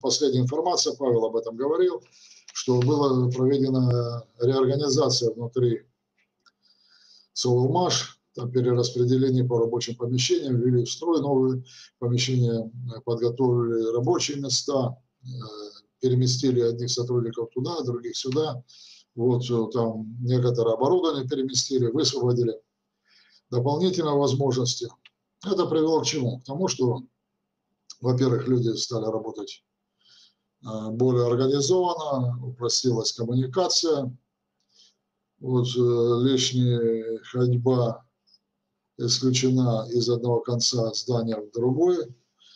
последняя информация, Павел об этом говорил, что была проведена реорганизация внутри Соволмаш, там перераспределение по рабочим помещениям, ввели в строй новые помещения, подготовили рабочие места, переместили одних сотрудников туда, других сюда. Вот там некоторое оборудование переместили, высвободили дополнительные возможности. Это привело к чему? К тому, что, во-первых, люди стали работать более организованно, упростилась коммуникация, вот лишняя ходьба исключена из одного конца здания в другой,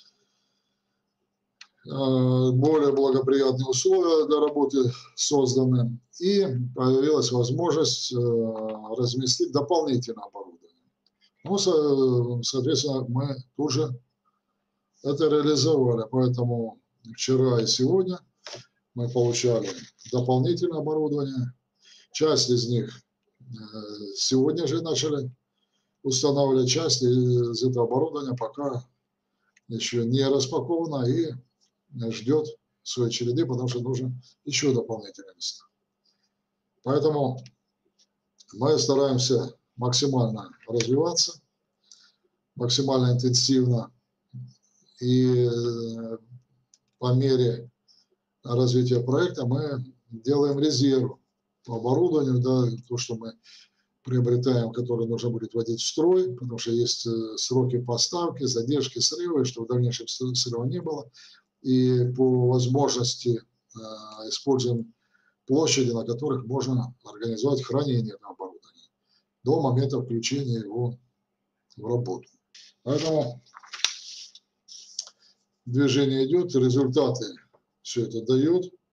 более благоприятные условия для работы созданы, и появилась возможность разместить дополнительное оборудование. Ну, соответственно, мы тут же это реализовали, поэтому вчера и сегодня мы получали дополнительное оборудование. Часть из них сегодня же начали устанавливать, часть из этого оборудования пока еще не распакована и ждет своей череды, потому что нужно еще дополнительные места. Поэтому мы стараемся максимально развиваться, максимально интенсивно, и по мере развития проекта мы делаем резерв по оборудованию, да, то, что мы приобретаем, которое нужно будет вводить в строй, потому что есть сроки поставки, задержки, срывы, чтобы в дальнейшем срыва не было. И по возможности используем площади, на которых можно организовать хранение этого оборудования до момента включения его в работу. Поэтому движение идет, результаты все это дает.